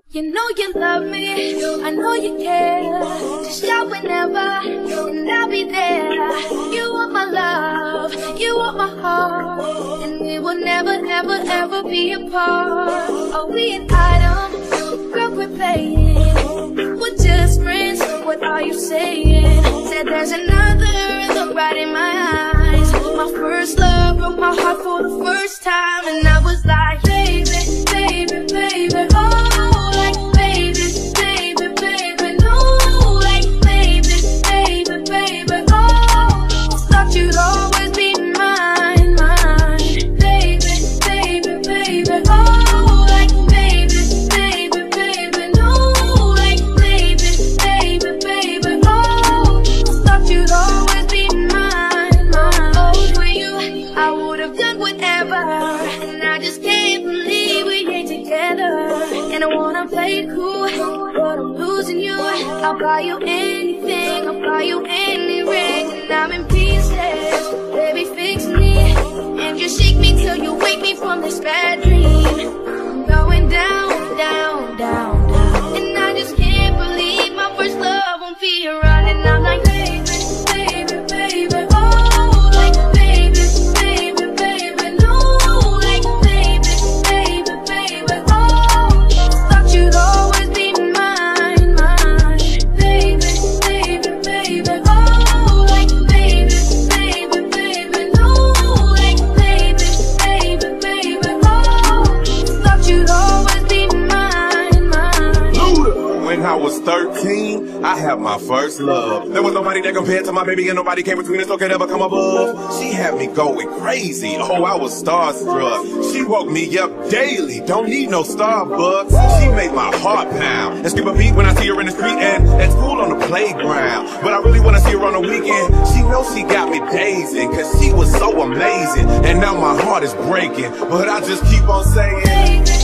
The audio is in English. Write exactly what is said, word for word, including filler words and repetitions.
You know you love me, I know you care. Just shout whenever, and I'll be there. You want my love, you want my heart, and we will never, ever, ever be apart. Are we an item? Girl, quit playing. We're just friends, what are you saying? Said there's another look right in my eyes. My first love broke my heart for the first time, and I was like, baby, baby, baby, oh. I'll buy you anything, I'll buy you any ring. And I'm in pieces, baby fix me. And just shake me till you wake me from this bad dream. I'm going down, down, down, down. And I just can't believe my first love won't be around. And I'm like, baby, baby, baby, oh, like baby, baby, baby, no, like baby, baby, baby, oh. Thought you'd always be mine, mine. When I was thirteen, I had my first love. There was nobody that compared to my baby, and nobody came between us or could ever come above. She had me going crazy, oh, I was starstruck. She woke me up daily, don't need no Starbucks. She made my heart pound and skip a beat when I see her in the street and at school on the playground. But I really wanna see her on the weekend. She knows she got me dazing, cause she was so amazing. And now my heart is breaking, but I just keep on saying,